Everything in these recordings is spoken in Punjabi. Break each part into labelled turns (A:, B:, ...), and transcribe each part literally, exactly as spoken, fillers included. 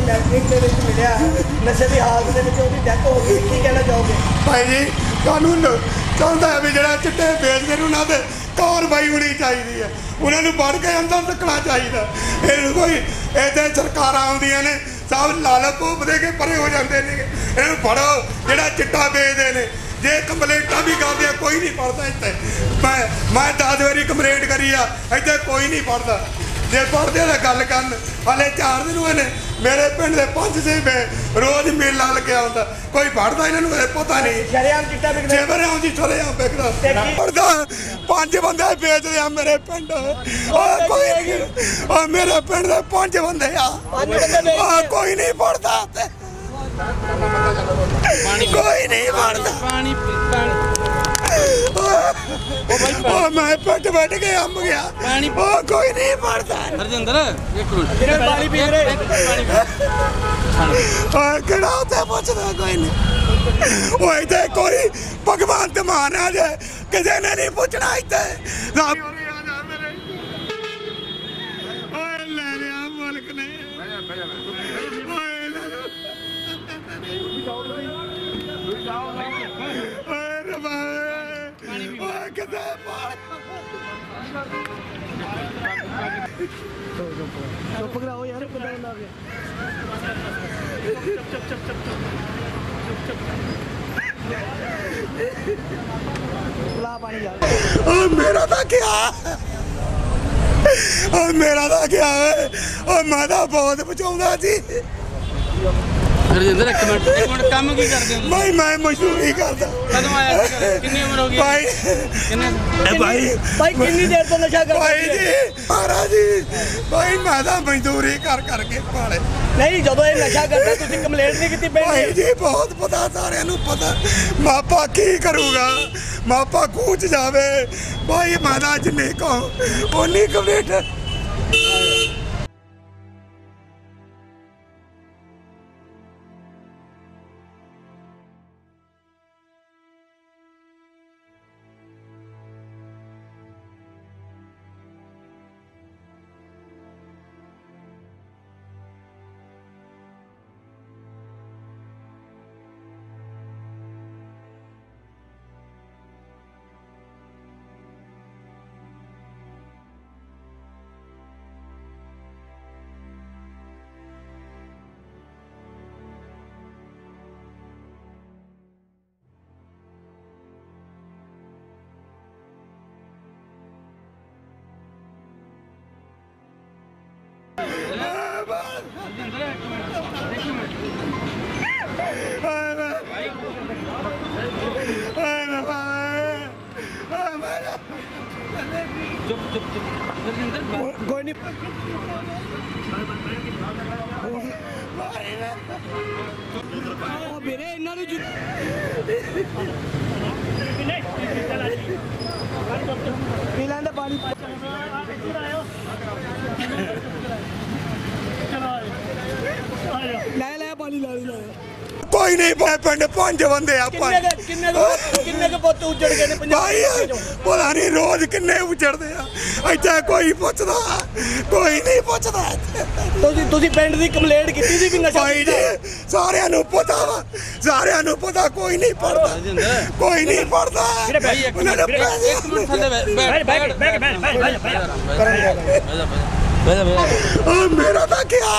A: कैंपिंग के विच मिलिया नशे की हालत के विच उहदी डेथ हो गई, की कहना चाहोगे?
B: भाई जी कानून चाहता है भी जो चिट्टे बेचते हैं उन्होंने कार्रवाई होनी चाहिए है, उन्होंने बढ़ के अंदर रखना चाहिए। ये कोई इतने सरकार आउंदियां ने सब लाल भूप दे के परे हो जाते हैं, इन्हें फड़ो जो चिट्टा बेचते हैं। जे कंप्लेंटा भी करते कोई नहीं पढ़ता इतने, मैं मैं दस बारी कंप्लेंट करी आ इतने कोई नहीं पढ़ता। जे पढ़ते तो गल कर, हाले चार दिन हुए ने मेरे पिंड के पंज छे रोज मेला लगे आता, कोई पढ़ता इन्होंने पता नहीं। शरेआम जी शरेआम बिकदा पढ़ता पंज बंदे बेचते आ मेरे पिंड, कोई मेरे पिंड के पंज बंदे आ कोई नहीं पढ़ता, कोई नहीं पढ़ता। मैं पेट बैठ के अम गया, कोई नहीं पढ़ता। कोई नहीं कोई भगवंत मान आ जाए किसी ने नहीं पूछना इतने मुल्क ने
A: चुप कराओ यार,
B: मेरा था क्या मेरा था क्या है, मैं तो बहुत बचाऊंगा जी।
C: हरजिंदर एक मिनट एक मिनट काम की करते हो
B: भाई? मैं मजदूरी करता।
C: कदों आया कितनी उम्र हो गई
B: भाई?
C: कितने
A: भाई भाई कितनी देर तो नशा कर
B: भाई जी महाराज जी भाई मैं तो मजदूरी कर करके पाले
A: नहीं जो ये नशा करता तुसी कंप्लेंट नहीं की?
B: भाई जी बहुत पता, सारे पता, मापा की करूँगा, मापा कूच जावे भाई मैं तो जिन्नी कहूँ उन्नी कंप्लेंट।
C: चुप चुप चुप
A: कोई नहीं मेरे इन्हों पी लेंदे पानी लै लै पानी ला ला
B: कोई नहीं पिंड पांच बंदे
A: उजड़ गए
B: भाई पता नहीं रोज किन्ने उजड़ते इतना कोई पुछदा कोई नहीं पुछदा।
A: पिंड की कंप्लेंट की थी
B: भाई जी सारियां नूं पता वा, सारियां नूं पता कोई नहीं पढ़ता, कोई नहीं पढ़ता। मेरा तो क्या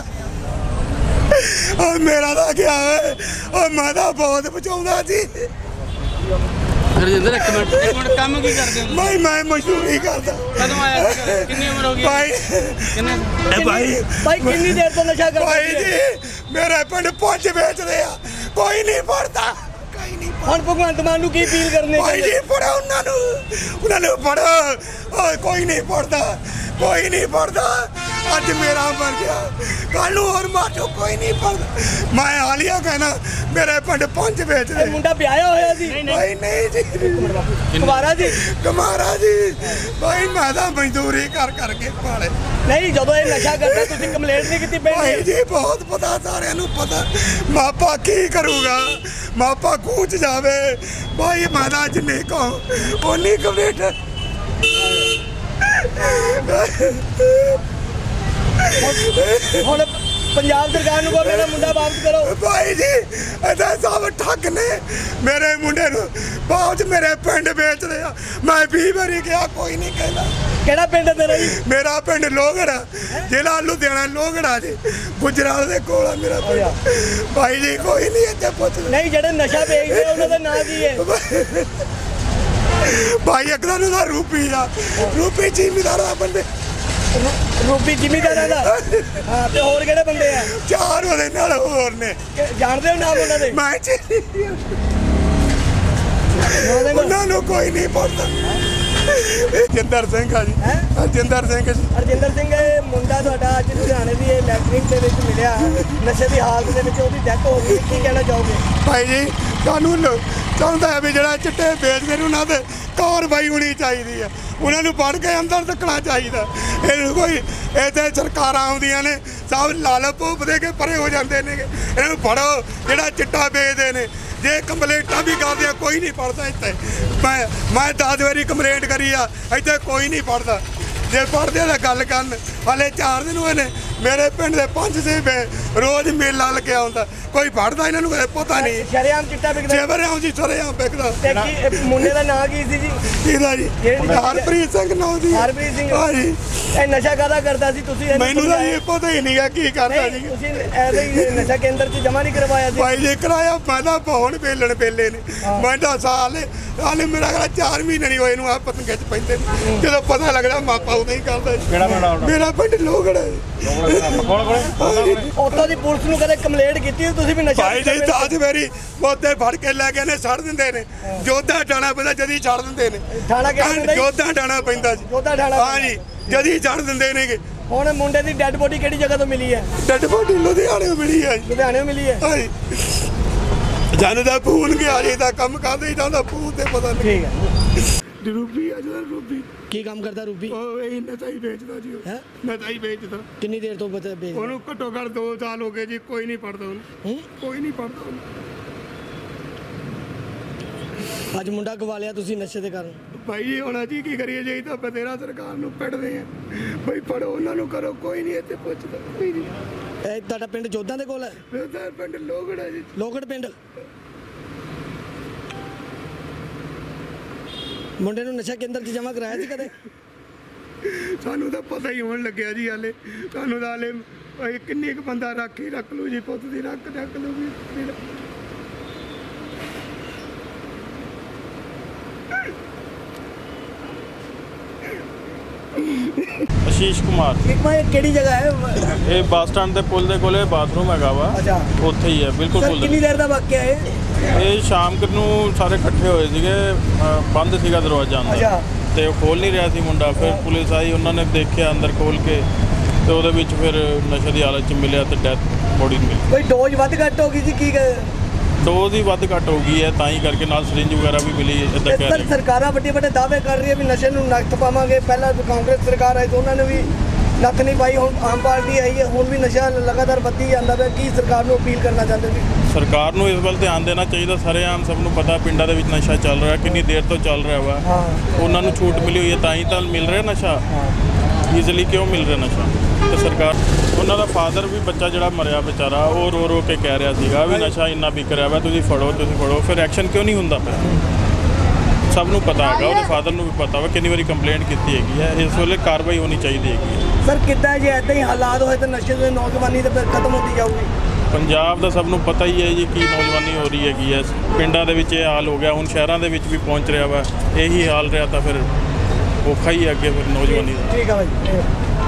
B: मेरा तो क्या है, मैं तो बहुत बचाऊंगा जी।
C: हरजिंदर एक मिनट एक मिनट काम की करते हो?
B: भाई मैं मजदूरी करता।
C: कदों आया कितनी उम्र हो गई
B: भाई?
C: कितने
A: भाई भाई कितनी देर तो नशा कर?
B: भाई जी मेरे पिंड पंज बेचते आ कोई नहीं पढ़ता।
A: हम भगवंत मान नूं की अपील करने
B: भाई जी पढ़ो उन्होंने उन्होंने पढ़ो, कोई नहीं पढ़ता, कोई नहीं पढ़ता। अज मेरा मर गया कल और माचो कोई नहीं पढ़ता। मैं हालिया कहना मेरे पिंड पंज बेच दे।
A: मुंडा ब्याया होया जी?
B: भाई नहीं जी
A: कुमारा जी
B: कुमारा जी भाई मैं तो मजदूरी कर करके पाले
A: नहीं जो ये नशा करता तुसी कंप्लेंट नहीं की?
B: भाई जी बहुत पता, सारे पता, मापा की करूँगा, मापा कूच जावे भाई मैं तो जिन्नी कहूँ उन्नी कंप्लेंट।
A: हुण ਪੰਜਾਬ ਸਰਕਾਰ ਨੂੰ ਕਹੋ ਮੇਰਾ ਮੁੰਡਾ ਵਾਪਸ ਕਰੋ।
B: ਭਾਈ ਜੀ ਇਹਦਾ ਸਭ ਠੱਗ ਨੇ। ਮੇਰੇ ਮੁੰਡੇ ਨੂੰ ਬਾਅਦ ਮੇਰੇ ਪਿੰਡ ਵੇਚਦੇ ਆ। ਮੈਂ ਵੀਹ ਵਾਰੀ ਕਿਹਾ ਕੋਈ ਨਹੀਂ ਕਹਿੰਦਾ।
A: ਕਿਹੜਾ ਪਿੰਡ ਹੈ ਤੇਰਾ ਜੀ?
B: ਮੇਰਾ ਪਿੰਡ ਲੋਹਗੜ੍ਹ, ਜ਼ਿਲ੍ਹਾ ਲੁਧਿਆਣਾ ਲੋਹਗੜ੍ਹ ਜੀ, ਗੁਜਰਾਲ ਦੇ ਕੋਲ ਆ ਮੇਰਾ ਪਿੰਡ। ਭਾਈ ਜੀ ਕੋਈ ਨਹੀਂ ਇੱਥੇ ਪੁੱਛਦਾ।
A: ਨਹੀਂ, ਜਿਹੜੇ ਨਸ਼ਾ ਵੇਚਦੇ ਆ ਉਹਨਾਂ ਦਾ ਨਾਂ ਕੀ ਹੈ?
B: ਭਾਈ ਅਗਲਾ ਨੂੰ ਦਾ ਰੂਪੀ ਆ, ਰੂਪੀ ਜ਼ਿਮੀਦਾਰ ਦਾ ਬੰਦੇ।
A: ਰੂਪੀ ਜ਼ਿਮੀਦਾਰਾਂ ਦਾ? ਹਾਂ, ਤੇ ਹੋਰ ਕਿਹੜੇ ਬੰਦੇ ਆ?
B: ਚਾਰ ਉਹਦੇ ਨਾਲ ਹੋਰ ਨੇ।
A: ਜਾਣਦੇ ਹੋ ਨਾਮ ਉਹਨਾਂ ਦੇ?
B: ਮੈਂ ਉਹਨਾਂ ਨੂੰ ਕੋਈ ਨਹੀਂ ਪੁੱਛਦਾ। ਜਿੰਦਰ ਸਿੰਘ ਆ ਜੀ। ਜਿੰਦਰ ਸਿੰਘ ਜੀ।
A: ਹਰਜਿੰਦਰ ਸਿੰਘ, ਇਹ ਮੁੰਡਾ ਤੁਹਾਡਾ ਅੱਜ ਲੁਧਿਆਣੇ ਦੀ ਇਲੈਕਟ੍ਰਿਕ ਦੇ ਵਿੱਚ ਮਿਲਿਆ, ਨਸ਼ੇ ਦੀ ਹਾਲਤ ਦੇ ਵਿੱਚ ਉਹਦੀ ਡੈਥ ਹੋ ਗਈ, ਕੀ ਕਹਿਣਾ ਚਾਹੋਗੇ?
B: ਭਾਈ ਜੀ ਕਾਨੂੰਨ ਚਾਹੁੰਦਾ ਹੈ ਵੀ ਜਿਹੜਾ ਚਿੱਟੇ ਵੇਚਦੇ ਨੇ ਉਹਨਾਂ ਤੇ ਕਾਰਵਾਈ ਹੋਣੀ ਚਾਹੀਦੀ ਹੈ। ਉਹਨਾਂ ਨੂੰ ਫੜ ਕੇ ਅੰਦਰ ਧੱਕਣਾ ਚਾਹੀਦਾ। ਇਹ ਕੋਈ ਇੱਥੇ ਸਰਕਾਰਾਂ ਆਉਂਦੀਆਂ ਨੇ ਸਭ ਲਾਲ ਭੂਪ ਦੇ ਕੇ ਪਰੇ ਹੋ ਜਾਂਦੇ ਨੇ। ਇਹਨਾਂ ਨੂੰ ਫੜੋ ਜਿਹੜਾ ਚਿੱਟਾ ਵੇਚਦੇ ਨੇ। ਜੇ ਕੰਪਲੇਂਟਾਂ ਵੀ ਕਰਦੇ ਆ ਕੋਈ ਨਹੀਂ ਪੜਦਾ ਇੱਥੇ। ਮੈਂ ਮੈਂ ਦਸ ਵਾਰੀ ਕੰਪਲੇਂਟ ਕਰੀ ਆ, ਇੱਥੇ ਕੋਈ ਨਹੀਂ ਪੜਦਾ। ਜੇ ਪੜਦੇ ਤਾਂ ਗੱਲ ਕਰਨ। ਹਾਲੇ ਚਾਰ ਦਿਨ ਹੋਏ ਨੇ ਮੇਰੇ ਪਿੰਡ ਦੇ ਪੰਜ ਛੇ ਰੋਜ਼ ਮੇਲਾ ਲੱਗਿਆ ਹੁੰਦਾ, ਕੋਈ ਪੜਦਾ ਇਹਨਾਂ ਨੂੰ ਪਤਾ ਨਹੀਂ।
A: ਸ਼ਰੇਆਮ ਚਿੱਟਾ ਵਿਕਦਾ?
B: ਸ਼ਰੇਆਮ ਜੀ, ਸ਼ਰੇਆਮ ਵਿਕਦਾ।
A: ਤੇ ਕੀ ਮੁੰਡੇ ਦਾ ਨਾਂ ਕੀ ਸੀ ਜੀ?
B: ਇਹਦਾ ਜੀ ਹਰਪ੍ਰੀਤ ਸਿੰਘ ਨਾਂ ਦੀ।
A: ਹਰਪ੍ਰੀਤ ਸਿੰਘ?
B: ਹਾਂ ਜੀ।
A: ਇਹ ਨਸ਼ਾ ਕਾਹਦਾ ਕਰਦਾ ਸੀ? ਤੁਸੀਂ
B: ਮੈਨੂੰ ਤਾਂ ਇਹ ਪਤਾ ਹੀ ਨਹੀਂਗਾ ਕੀ ਕਰਦਾ ਜੀ।
A: ਤੁਸੀਂ ਐਵੇਂ ਹੀ ਨਸ਼ਾ ਕੇਂਦਰ 'ਚ ਜਮ੍ਹਾਂ ਨਹੀਂ ਕਰਵਾਇਆ ਸੀ?
B: ਭਾਈ ਜੀ ਕਰਾਇਆ, ਮੈਂ ਤਾਂ ਪਹੁੰਚ ਵੇਲਣ ਵੇਲੇ ਨੇ। ਮੈਂ ਤਾਂ ਸਾਲ ਹਾਲੇ ਮੇਰਾ ਕਹਿੰਦਾ ਚਾਰ ਮਹੀਨੇ ਨਹੀਂ ਹੋਏ ਨੂੰ ਆ ਪਤੰਗੇ 'ਚ ਪੈਂਦੇ ਨੇ। ਜਦੋਂ ਪਤਾ ਲੱਗਦਾ ਮਾਪਾ ਉਦੋਂ ਹੀ ਕਰਦਾ।
C: ਕਿਹੜਾ ਪਿੰਡ?
B: ਮੇਰਾ ਪਿੰਡ ਲੋਹਗੜ੍ਹ ਹੈ।
A: ਉੱਥੋਂ ਦੀ ਪੁਲਿਸ ਨੂੰ ਕਦੇ ਕੰਪਲੇਂਟ ਕੀਤੀ ਤੁਸੀਂ ਵੀ ਨਸ਼ਾ?
B: ਭਾਈ ਜੀ ਦਸ ਵਾਰੀ ਉੱਥੇ ਫੜ ਕੇ ਲੈ ਗਏ ਨੇ, ਛੱਡ ਦਿੰਦੇ ਨੇ। ਜੋਧਾ ਡਾਣਾ ਪੈਂਦਾ ਜਦੀ ਛੱਡ ਦਿੰਦੇ ਨੇ।
A: ਥਾਣਾ ਕਿਹੜਾ?
B: ਜੋਧਾ ਡਾਣਾ ਪੈਂਦਾ ਜੀ।
A: ਜੋਧਾ ਡਾਣਾ?
B: ਹਾਂ ਜੀ, ਜਦੀ ਛੱਡ ਦਿੰਦੇ ਨੇ।
A: ਹੁਣ ਮੁੰਡੇ ਦੀ ਡੈੱਡ ਬੋਡੀ ਕਿਹੜੀ ਜਗ੍ਹਾ ਤੋਂ ਮਿਲੀ ਹੈ?
B: ਡੈੱਡ ਬੋਡੀ ਲੁਧਿਆਣੇ ਮਿਲੀ ਹੈ ਜੀ।
A: ਲੁਧਿਆਣੇ ਮਿਲੀ ਹੈ?
B: ਹਾਂ ਜੀ। ਜਨ ਦਾ ਫੋਨ ਗਿਆ ਜੀ, ਦਾ ਕੰਮ ਕਰਦੇ ਜਾਂਦਾ ਫੋਨ ਤੇ ਪਤਾ ਨਹੀਂ।
A: ਠੀਕ ਹੈ।
B: ਰੂਪੀ ਆ ਜਿਹੜਾ ਰੂਪੀ
A: ਕੀ ਕੰਮ ਕਰਦਾ ਰੂਪੀ?
B: ਉਹ ਇਹ ਨਸ਼ਾ ਹੀ ਵੇਚਦਾ ਜੀ।
A: ਹੈ
B: ਨਸ਼ਾ ਹੀ ਵੇਚਦਾ।
A: ਕਿੰਨੀ ਦੇਰ ਤੋਂ ਪਤਾ ਵੇਚਦਾ?
B: ਉਹਨੂੰ ਘੱਟੋ ਘੱਟ ਦੋ ਸਾਲ ਹੋ ਗਏ ਜੀ, ਕੋਈ ਨਹੀਂ ਪੜਦਾ ਉਹਨੂੰ।
A: ਹੂੰ?
B: ਕੋਈ ਨਹੀਂ ਪੜਦਾ ਉਹਨੂੰ।
A: ਅੱਜ ਮੁੰਡਾ ਗਵਾ ਲਿਆ ਤੁਸੀਂ ਨਸ਼ੇ ਦੇ ਕਾਰਨ?
B: ਭਾਈ ਜੀ ਹੁਣ ਜੀ ਕੀ ਕਰੀਏ ਜੀ, ਤਾਂ ਬਤੇਰਾ ਸਰਕਾਰ ਨੂੰ ਪਿੱਟਦੇ ਆ। ਭਾਈ ਪੜੋ, ਉਹਨਾਂ ਨੂੰ ਕਰੋ, ਕੋਈ ਨਹੀਂ ਇੱਥੇ ਪੁੱਛਦਾ। ਕੋਈ ਨਹੀਂ।
A: ਇਹ ਤੁਹਾਡਾ ਪਿੰਡ ਜੋਧਾਂ ਦੇ ਕੋਲ ਹੈ?
B: ਮੇਰਾ ਪਿੰਡ ਲੋਹਗੜ੍ਹ ਹੈ ਜੀ।
A: ਲੋਹਗੜ੍ਹ ਪਿੰਡ। ਮੁੰਡੇ ਨੂੰ ਨਸ਼ਾ ਕੇਂਦਰ 'ਚ ਜਮ੍ਹਾਂ ਕਰਾਇਆ ਸੀ ਕਦੇ?
B: ਸਾਨੂੰ ਤਾਂ ਪਤਾ ਹੀ ਹੋਣ ਲੱਗਿਆ ਜੀ। ਹਾਲੇ ਸਾਨੂੰ ਤਾਂ ਹਾਲੇ ਭਾਈ ਕਿੰਨੀ ਕੁ ਬੰਦਾ ਰੱਖ ਹੀ ਰੱਖ ਲੂ ਜੀ, ਪੁੱਤ ਦੀ ਰੱਖ ਰੱਖ ਲੂ ਜੀ।
C: ਆਸ਼ੀਸ਼ ਕੁਮਾਰ।
A: ਇੱਕ ਮੈਂ ਕਿਹੜੀ ਜਗ੍ਹਾ ਹੈ?
C: ਇਹ ਬੱਸ ਸਟੈਂਡ ਦੇ ਪੁਲ ਦੇ ਕੋਲੇ ਬਾਥਰੂਮ ਹੈਗਾ ਵਾ।
A: ਅੱਛਾ।
C: ਉੱਥੇ ਹੀ ਹੈ, ਬਿਲਕੁਲ
A: ਸਰ
C: ਪੁਲ
A: ਕਿੰਨੀ
C: ਦੇ।
A: ਦੇਰ ਦਾ ਵਾਕਿਆ ਹੈ?
C: ਇਹ ਸ਼ਾਮ ਨੂੰ ਸਾਰੇ ਇਕੱਠੇ ਹੋਏ ਸੀਗੇ, ਅ, ਬੰਦ ਸੀਗਾ ਦਰਵਾਜ਼ਾ ਅੰਦਰ
A: ਅੱਛਾ।
C: ਤੇ ਉਹ ਖੋਲ ਨਹੀਂ ਰਿਹਾ ਸੀ ਮੁੰਡਾ। ਫਿਰ ਪੁਲਿਸ ਆਈ, ਉਹਨਾਂ ਨੇ ਦੇਖਿਆ ਅੰਦਰ ਖੋਲ ਕੇ, ਤੇ ਉਹਦੇ ਵਿੱਚ ਫਿਰ ਨਸ਼ੇ ਦੀ ਹਾਲਤ 'ਚ ਮਿਲਿਆ ਤੇ ਡੈਥ ਬੋਡੀ ਮਿਲੀ।
A: ਕੋਈ ਡੋਜ਼ ਵੱਧ ਘੱਟ ਹੋ ਗਈ ਸੀ? ਕੀ
C: ਡੋਜ਼ ਹੀ ਵੱਧ ਘੱਟ ਹੋ ਗਈ ਹੈ, ਤਾਂ ਹੀ ਕਰਕੇ ਨਾਲ ਸਰਿੰਜ ਵਗੈਰਾ ਵੀ ਮਿਲੀ। ਇੱਦਾਂ ਕਹਿ
A: ਸਰ
C: ਰਹੇ
A: ਸਰਕਾਰਾਂ ਵੱਡੇ ਵੱਡੇ ਦਾਅਵੇ ਕਰ ਰਹੀ ਹੈ ਵੀ ਨਸ਼ੇ ਨੂੰ ਨੱਥ ਪਾਵਾਂਗੇ। ਪਹਿਲਾਂ ਕਾਂਗਰਸ ਸਰਕਾਰ ਆਈ ਤਾਂ ਉਹਨਾਂ ਨੇ ਵੀ ਨੱਥ ਨਹੀਂ ਪਾਈ, ਹੁਣ ਆਮ ਪਾਰਟੀ ਆਈ ਹੈ, ਹੁਣ ਵੀ ਨਸ਼ਾ ਲਗਾਤਾਰ ਵੱਧੀ ਜਾਂਦਾ ਪਿਆ। ਕੀ ਸਰਕਾਰ ਨੂੰ ਅਪੀਲ ਕਰਨਾ ਚਾਹੁੰਦੇ ਸੀ?
C: ਸਰਕਾਰ ਨੂੰ ਇਸ ਵੱਲ ਧਿਆਨ ਦੇਣਾ ਚਾਹੀਦਾ। ਸਰੇਆਮ ਸਭ ਨੂੰ ਪਤਾ ਪਿੰਡਾਂ ਦੇ ਵਿੱਚ ਨਸ਼ਾ ਚੱਲ ਰਿਹਾ, ਕਿੰਨੀ ਦੇਰ ਤੋਂ ਚੱਲ ਰਿਹਾ ਵਾ।
A: ਹਾਂ।
C: ਉਹਨਾਂ ਨੂੰ ਛੂਟ ਮਿਲੀ ਹੋਈ ਹੈ, ਤਾਂ ਹੀ ਤਾਂ ਮਿਲ ਰਿਹਾ ਨਸ਼ਾ। ਈਜ਼ੀਲੀ ਕਿਉਂ ਮਿਲ ਰਿਹਾ ਨਸ਼ਾ? ਤੇ ਸਰਕਾਰ, ਉਹਨਾਂ ਦਾ ਫਾਦਰ ਵੀ ਬੱਚਾ ਜਿਹੜਾ ਮਰਿਆ ਵਿਚਾਰਾ, ਉਹ ਰੋ ਰੋ ਕੇ ਕਹਿ ਰਿਹਾ ਸੀਗਾ ਵੀ ਨਸ਼ਾ ਇੰਨਾ ਵਿਕ ਰਿਹਾ ਵਾ, ਤੁਸੀਂ ਫੜੋ ਤੁਸੀਂ ਫੜੋ। ਫਿਰ ਐਕਸ਼ਨ ਕਿਉਂ ਨਹੀਂ ਹੁੰਦਾ ਪਿਆ? ਸਭ ਨੂੰ ਪਤਾ ਹੈਗਾ, ਉਹਦੇ ਫਾਦਰ ਨੂੰ ਵੀ ਪਤਾ ਵਾ, ਕਿੰਨੀ ਵਾਰੀ ਕੰਪਲੇਂਟ ਕੀਤੀ ਹੈਗੀ ਹੈ। ਇਸ ਵੇਲੇ ਕਾਰਵਾਈ ਹੋਣੀ ਚਾਹੀਦੀ ਹੈਗੀ ਹੈ।
A: ਸਰ ਕਿੱਦਾਂ ਜੇ ਇੱਦਾਂ ਹੀ ਹਾਲਾਤ ਹੋਏ ਤਾਂ ਨਸ਼ੇ ਦੇ ਨੌਜਵਾਨੀ ਤਾਂ ਫਿਰ ਖਤਮ ਹੁੰਦੀ ਜਾਊਗੀ।
C: ਪੰਜਾਬ ਦਾ ਸਭ ਨੂੰ ਪਤਾ ਹੀ ਹੈ ਜੀ ਕੀ ਨੌਜਵਾਨੀ ਹੋ ਰਹੀ ਹੈਗੀ ਹੈ। ਪਿੰਡਾਂ ਦੇ ਵਿੱਚ ਇਹ ਹਾਲ ਹੋ ਗਿਆ, ਹੁਣ ਸ਼ਹਿਰਾਂ ਦੇ ਵਿੱਚ ਵੀ ਪਹੁੰਚ ਰਿਹਾ ਵਾ। ਇਹੀ ਹਾਲ ਰਿਹਾ ਤਾਂ ਫਿਰ ਔਖਾ ਹੀ ਹੈ ਅੱਗੇ ਫਿਰ ਨੌਜਵਾਨੀ ਦਾ।
A: ਠੀਕ ਹੈ ਭਾਈ।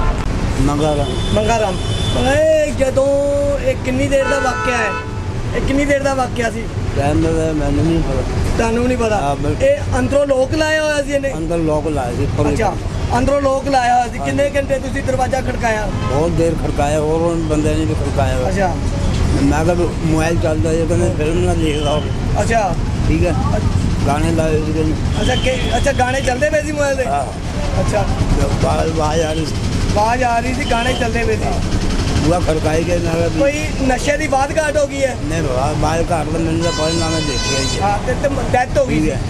D: ਮੰਗਾ ਰਾਮ।
A: ਮੰਗਾ ਰਾਮ, ਇਹ ਜਦੋਂ ਇਹ ਕਿੰਨੀ ਦੇਰ ਦਾ ਵਾਕਿਆ ਹੈ? ਇਹ ਕਿੰਨੀ ਦੇਰ ਦਾ ਵਾਕਿਆ ਸੀ?
D: ਟਾਈਮ ਦਾ ਮੈਨੂੰ ਨਹੀਂ ਪਤਾ।
A: ਤੁਹਾਨੂੰ ਨਹੀਂ ਪਤਾ?
D: ਹਾਂ, ਬਿਲਕੁਲ।
A: ਇਹ ਅੰਦਰੋਂ ਲੋਕ ਲਾਇਆ ਹੋਇਆ ਸੀ ਇਹਨੇ?
D: ਅੰਦਰ ਲੋਕ ਲਾਏ ਸੀ। ਪਰ
A: ਅੱਛਾ, ਅੰਦਰੋਂ ਲੋਕ ਲਾਇਆ ਹੋਇਆ ਸੀ। ਕਿੰਨੇ ਘੰਟੇ ਤੁਸੀਂ ਦਰਵਾਜ਼ਾ ਖੜਕਾਇਆ?
D: ਬਹੁਤ ਦੇਰ ਖੜਕਾਇਆ, ਹੋਰ ਉਹ ਬੰਦੇ ਨੇ ਵੀ ਖੜਕਾਇਆ।
A: ਅੱਛਾ।
D: ਮੈਂ ਕਿਹਾ ਮੋਬਾਈਲ ਚੱਲਦਾ ਜੇ ਕਹਿੰਦੇ ਫਿਲਮ ਨਾ ਦੇਖ ਲਓ।
A: ਅੱਛਾ।
D: ਠੀਕ ਹੈ, ਗਾਣੇ ਲਾਏ ਸੀ।
A: ਅੱਛਾ ਕਿ ਅੱਛਾ ਗਾਣੇ ਚੱਲਦੇ ਪਏ ਸੀ ਮੋਬਾਈਲ ਤੇ?
D: ਹਾਂ।
A: ਅੱਛਾ,
D: ਆਵਾਜ਼ ਆ ਰਹੀ ਸੀ।
A: ਆਵਾਜ਼ ਆ ਰਹੀ ਸੀ, ਗਾਣੇ ਚੱਲਦੇ ਪਏ ਸੀ।
D: ਪੂਰਾ ਖੜਕਾਈ ਗਏ ਨਾ।
A: ਕੋਈ ਨਸ਼ੇ ਦੀ ਬਾਤ ਘਾਟ ਹੋ ਗਈ ਹੈ?
D: ਨਹੀਂ ਬਾਬਾ, ਬਾਹਰ ਘਾਟ ਦਾ ਮੈਨੂੰ ਤਾਂ ਕੋਈ ਨਾ ਮੈਂ ਦੇਖਿਆ ਹੀ।
A: ਹਾਂ, ਤੇ ਡੈਥ ਹੋ ਗਈ ਸੀ।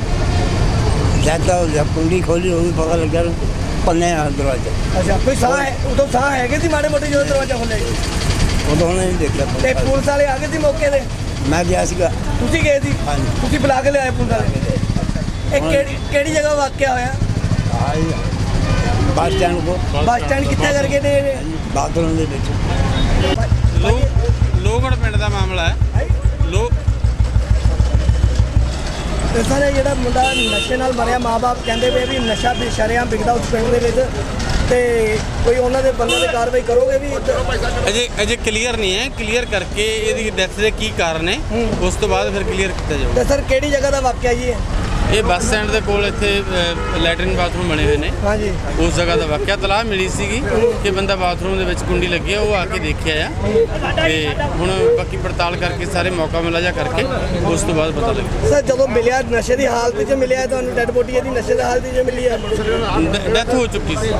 D: ਡੈਥ ਹੋ ਜਦ ਕੁੰਡੀ ਖੋਲੀ ਹੋਈ ਪਤਾ ਲੱਗਿਆ ਪੰਨੇ ਆ ਦਰਵਾਜ਼ਾ।
A: ਅੱਛਾ, ਕੋਈ ਸਾਹ ਹੈ ਉਦੋਂ? ਸਾਹ ਹੈਗੇ ਸੀ ਮਾੜੇ ਮੋਟੇ ਜਦੋਂ ਦਰਵਾਜ਼ਾ ਖੋਲ੍ਹਿਆ?
D: ਉਦੋਂ ਨਹੀਂ ਦੇਖਿਆ
A: ਤੇ ਪੁਲਿਸ ਵਾਲੇ ਆ ਗਏ ਸੀ ਮੌਕੇ ਤੇ?
D: ਮੈਂ ਗਿਆ ਸੀਗਾ।
A: ਤੁਸੀਂ ਗਏ ਸੀ?
D: ਹਾਂਜੀ।
A: ਤੁਸੀਂ ਬੁਲਾ ਕੇ ਲਿਆਏ ਪੁਲਿਸ ਵਾਲੇ? ਇਹ ਕਿਹੜੀ ਕਿਹੜੀ ਜਗ੍ਹਾ ਵਾਕਿਆ ਹੋਇਆ?
D: ਆਈ ਬੱਸ ਸਟੈਂਡ ਕੋ।
A: ਬੱਸ ਸਟੈਂਡ ਕਿੱਥੇ ਕਰਕੇ ਨੇ ਇਹ?
D: ਬਾਥਰੂਮ ਦੇ ਵਿੱਚ।
E: ਲੋ ਲੋਹਗੜ੍ਹ ਪਿੰਡ ਦਾ ਮਾਮਲਾ ਹੈ। ਲੋ
A: ਤੇ ਸਰ ਇਹ ਜਿਹੜਾ ਮੁੰਡਾ ਨਸ਼ੇ ਨਾਲ ਮਰਿਆ, ਮਾਂ-ਬਾਪ ਕਹਿੰਦੇ ਪਏ ਵੀ ਨਸ਼ਾ ਸ਼ਰੇਆਮ ਵਿਕਦਾ ਉਸ ਪਿੰਡ ਦੇ ਵਿੱਚ, ਤੇ ਕੋਈ ਉਹਨਾਂ ਦੇ ਬੰਦੇ 'ਤੇ ਕਾਰਵਾਈ ਕਰੋਗੇ ਵੀ?
E: ਅਜੇ ਅਜੇ ਕਲੀਅਰ ਨਹੀਂ ਹੈ। ਕਲੀਅਰ ਕਰਕੇ ਇਹਦੀ ਡੈਥ ਦੇ ਕੀ ਕਾਰਨ ਹੈ ਉਸ ਤੋਂ ਬਾਅਦ ਫਿਰ ਕਲੀਅਰ ਕੀਤਾ ਜਾਊਗਾ।
A: ਤੇ ਸਰ ਕਿਹੜੀ ਜਗ੍ਹਾ ਦਾ ਵਾਕਿਆ ਜੀ ਇਹ?
E: ਇਹ ਬੱਸ ਸਟੈਂਡ ਦੇ ਕੋਲ ਇੱਥੇ ਲੈਟਰਿਨ ਬਾਥਰੂਮ ਬਣੇ ਹੋਏ ਨੇ,
A: ਹਾਂਜੀ।
E: ਉਸ ਜਗ੍ਹਾ ਦਾ ਵਾਕਿਆ ਤਲਾਹ ਮਿਲੀ ਸੀਗੀ ਕਿ ਬੰਦਾ ਬਾਥਰੂਮ ਦੇ ਵਿੱਚ ਕੁੰਡੀ ਲੱਗੀ ਹੈ, ਉਹ ਆ ਕੇ ਦੇਖਿਆ ਆ ਤੇ ਹੁਣ ਬਾਕੀ ਪੜਤਾਲ ਕਰਕੇ ਸਾਰੇ ਮੌਕਾ ਮੁਲਾਜ਼ਾ ਕਰਕੇ ਉਸ ਤੋਂ ਬਾਅਦ ਪਤਾ ਲੱਗਿਆ।
A: ਸਰ ਜਦੋਂ ਮਿਲਿਆ ਨਸ਼ੇ ਦੀ ਹਾਲਤ 'ਚ ਮਿਲਿਆ ਤੁਹਾਨੂੰ, ਡੈਡ ਬੋਡੀ ਇਹਦੀ ਨਸ਼ੇ ਦੀ ਹਾਲਤ 'ਚ ਮਿਲੀ ਹੈ?
E: ਡੈਥ ਹੋ ਚੁੱਕੀ ਸੀ।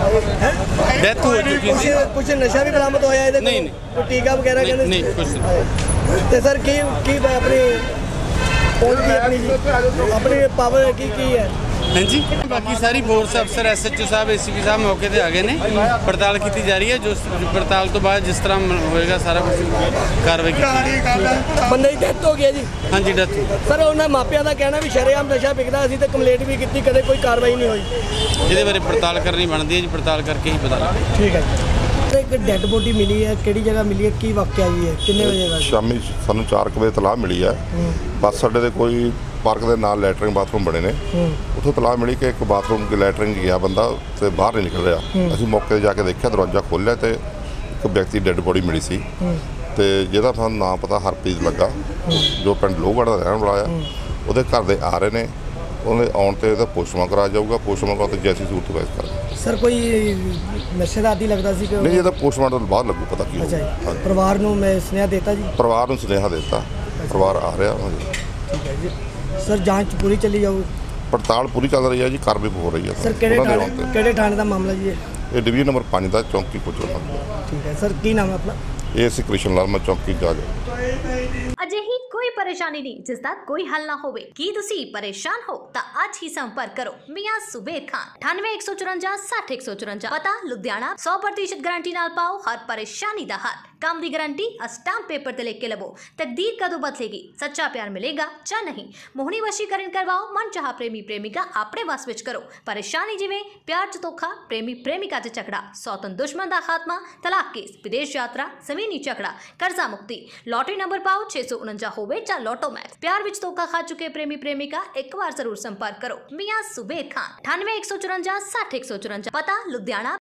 E: ਡੈਥ ਹੋ ਚੁੱਕੀ ਸੀ।
A: ਕੁਝ ਨਸ਼ਾ ਵੀ ਬਰਾਮਦ ਹੋਇਆ ਇਹਦੇ ਕੋਲ?
E: ਨਹੀਂ, ਨਹੀਂ।
A: ਕੋਈ ਟੀਕਾ ਵਗੈਰਾ ਕਹਿੰਦੇ?
E: ਨਹੀਂ, ਕੁਛ ਨਹੀਂ।
A: ਤੇ ਸਰ ਕੀ ਕੀ ਆਪਣੀ ਪਹੁੰਚ ਕੀ ਆਪਣੀ ਜੀ ਆਪਣੀ ਪਾਵਰ ਕੀ ਕੀ ਹੈ?
E: ਹਾਂਜੀ, ਬਾਕੀ ਸਾਰੀ ਫੋਰਸ ਅਫਸਰ ਐਸਐਚਓ ਸਾਹਿਬ ਏਸੀਪੀ ਸਾਹਿਬ ਮੌਕੇ ਤੇ ਆ ਗਏ ਨੇ, ਪੜਤਾਲ ਕੀਤੀ ਜਾ ਰਹੀ ਹੈ। ਜੋ ਪੜਤਾਲ ਤੋਂ ਬਾਅਦ ਜਿਸ ਤਰ੍ਹਾਂ ਹੋਏਗਾ ਸਾਰਾ ਕੁਝ ਕਾਰਵਾਈ ਕੀਤੀ ਜਾਏਗੀ।
A: ਬੰਦੇ ਦੀ ਡੈਥ ਹੋ ਗਈ ਜੀ?
E: ਹਾਂਜੀ, ਡੈਥ।
A: ਸਰ ਉਹਨਾਂ ਮਾਪਿਆਂ ਦਾ ਕਹਿਣਾ ਵੀ ਸ਼ਰੇਆਮ ਨਸ਼ਾ ਵਿਕਦਾ, ਅਸੀਂ ਤੇ ਕੰਪਲੇਂਟ ਵੀ ਕੀਤੀ, ਕਦੇ ਕੋਈ ਕਾਰਵਾਈ ਨਹੀਂ ਹੋਈ।
E: ਜਿਹਦੇ ਬਾਰੇ ਪੜਤਾਲ ਕਰਨੀ ਬਣਦੀ ਹੈ ਜੀ, ਪੜਤਾਲ ਕਰਕੇ ਹੀ ਪਤਾ ਲੱਗੇਗਾ।
A: ਠੀਕ ਹੈ ਜੀ। ਇੱਕ ਡੈਡ ਬੋਡੀ ਮਿਲੀ ਹੈ, ਕਿਹੜੀ ਜਗ੍ਹਾ ਮਿਲੀ ਹੈ, ਕੀ ਵਾਕਿਆ ਜੀ ਹੈ, ਕਿੰਨੇ ਵਜੇ ਦਾ?
F: ਸ਼ਾਮੀ ਸਾਨੂੰ ਚਾਰ ਕੁ ਵਜੇ ਤਲਾਹ ਮਿਲੀ ਹੈ। ਬੱਸ ਅੱਡੇ ਦੇ ਕੋਈ ਪਾਰਕ ਦੇ ਨਾਲ ਲੈਟਰਿੰਗ ਬਾਥਰੂਮ ਬਣੇ ਨੇ, ਉੱਥੋਂ ਤਲਾਹ ਮਿਲੀ ਕਿ ਇੱਕ ਬਾਥਰੂਮ ਦੀ ਲੈਟਰਿੰਗ ਗਿਆ ਬੰਦਾ ਤੇ ਬਾਹਰ ਨਹੀਂ ਨਿਕਲ ਰਿਹਾ। ਅਸੀਂ ਮੌਕੇ 'ਤੇ ਜਾ ਕੇ ਦੇਖਿਆ, ਦਰਵਾਜ਼ਾ ਖੋਲ੍ਹਿਆ ਤੇ ਇੱਕ ਵਿਅਕਤੀ ਡੈਡ ਬੋਡੀ ਮਿਲੀ ਸੀ, ਤੇ ਜਿਹਦਾ ਸਾਨੂੰ ਨਾਂ ਪਤਾ ਹਰਪ੍ਰੀਤ ਲੱਗਾ, ਜੋ ਪਿੰਡ ਲੋਹਗੜ੍ਹ ਦਾ ਰਹਿਣ ਵਾਲਾ ਆ। ਉਹਦੇ ਘਰ ਦੇ ਆ ਰਹੇ ਨੇ, ਉਹਦੇ ਆਉਣ ਤੇ ਇਹਦਾ ਪੋਸਟਮਾਰਟਮ ਕਰਾਇਆ ਜਾਊਗਾ। ਪੋਸਟਮਾਰਟਮ ਤੇ ਜੈਸੀ ਸੂਰਤ ਵੈਸ ਕਰਾਂਗੇ।
A: ਸਰ ਕੋਈ ਨਸ਼ੇ ਦਾ ਆਦੀ ਲੱਗਦਾ ਸੀ ਕਿ?
F: ਨਹੀਂ, ਇਹਦਾ ਪੋਸਟਮਾਰਟਮ ਤੋਂ ਬਾਅਦ ਲੱਗੂ ਪਤਾ ਕੀ
A: ਅੱਛਾ
F: ਹੋਊਗਾ।
A: ਜੀ। ਪਰਿਵਾਰ ਨੂੰ ਮੈਂ ਸੁਨੇਹਾ ਦਿੱਤਾ ਜੀ?
F: ਪਰਿਵਾਰ ਨੂੰ ਸੁਨੇਹਾ ਦਿੱਤਾ, ਪਰਿਵਾਰ ਆ ਰਿਹਾ।
A: ਠੀਕ ਹੈ ਜੀ। ਸਰ ਜਾਂਚ ਪੂਰੀ ਚੱਲੀ ਜਾਊਗੀ?
F: ਪੜਤਾਲ ਪੂਰੀ ਚੱਲ ਰਹੀ ਹੈ ਜੀ, ਕਾਰਵਾਈ ਹੋ ਰਹੀ ਹੈ।
A: ਸਰ ਕਿਹੜੇ ਥਾਣੇ ਕਿਹੜੇ ਥਾਣੇ ਦਾ ਮਾਮਲਾ ਜੀ ਇਹ?
F: ਇਹ ਡਿਵੀਜ਼ਨ ਨੰਬਰ ਪੰਜ ਦਾ ਚੌਂਕੀ ਕੋਚਲਾ।
A: ਠੀਕ ਹੈ ਸਰ, ਕੀ ਨਾਮ ਹੈ ਆਪਣਾ?
F: ਇਹ ਸੀ ਕ੍ਰਿਸ਼ਨ ਲਾਲ, ਮੈਂ ਚੌਂਕੀ ਜਾ ਕੇ।
G: ਅਜਿਹੀ ਕੋਈ ਪਰੇਸ਼ਾਨੀ ਨਹੀਂ ਜਿਸ ਦਾ ਕੋਈ ਹੱਲ ਨਾ ਹੋਵੇ। ਕੀ ਤੁਸੀਂ ਪਰੇਸ਼ਾਨ ਹੋ ਤਾਂ ਅੱਜ ਹੀ ਸੰਪਰਕ ਕਰੋ ਮੀਆਂ ਸੁਬੇਰ ਖਾਨ। ਅਠਾਨਵੇਂ ਇੱਕ ਸੌ ਚੁਰੰਜਾ ਸੱਠ ਇੱਕ ਸੌ ਚੁਰੰਜਾ। ਪਤਾ ਲੁਧਿਆਣਾ। ਸੌ ਪ੍ਰਤੀਸ਼ਤ ਗਾਰੰਟੀ ਨਾਲ ਪਾਓ ਹਰ ਪਰੇਸ਼ਾਨੀ ਦਾ ਹੱਲ। ਕੰਮ ਦੀ ਗਾਰੰਟੀ ਸਟੈਂਪ पेपर ਤੇ ਲਿਖ ਕੇ ਲਵੋ। ਤਕਦੀਰ ਕਦੋਂ ਬਦਲੇਗੀ, ਸੱਚਾ ਪਿਆਰ ਮਿਲੇਗਾ ਜਾਂ ਨਹੀਂ। ਮੋਹਣੀ ਵਸ਼ੀਕਰਨ ਕਰਵਾਓ, ਮਨ ਚਾਹਾ ਪ੍ਰੇਮੀ ਪ੍ਰੇਮਿਕਾ ਆਪਣੇ ਵਸ ਵਿੱਚ ਕਰੋ। ਪਰੇਸ਼ਾਨੀ ਜਿਵੇਂ ਪਿਆਰ ਚ ਧੋਖਾ, ਪ੍ਰੇਮੀ ਪ੍ਰੇਮਿਕਾ ਚ ਝਗੜਾ, ਸੌਤਨ ਦੁਸ਼ਮਣ ਦਾ ਖਾਤਮਾ, ਤਲਾਕ ਕੇਸ, ਵਿਦੇਸ਼ ਯਾਤਰਾ, ਜ਼ਮੀਨੀ ਝਗੜਾ, ਕਰਜ਼ਾ ਮੁਕਤੀ। ਲੋਟਰੀ ਨੰਬਰ ਪਾਓ ਛੇ ਸੌ ਉਨੰਜਾ ਹੋਵੇ ਜਾਂ ਲੋਟੋ ਮੈਕਸ। ਪਿਆਰ ਵਿੱਚ ਧੋਖਾ ਖਾ ਚੁੱਕੇ ਪ੍ਰੇਮੀ ਪ੍ਰੇਮਿਕਾ ਇੱਕ ਵਾਰ ਜ਼ਰੂਰ ਸੰਪਰਕ ਕਰੋ ਮੀਆਂ ਸੁਬੇਰ ਖਾਨ। ਅਠਾਨਵੇਂ ਇੱਕ ਸੌ ਚੁਰੰਜਾ ਸੱਠ ਇੱਕ ਸੌ ਚੁਰੰਜਾ। ਪਤਾ ਲੁਧਿਆਣਾ।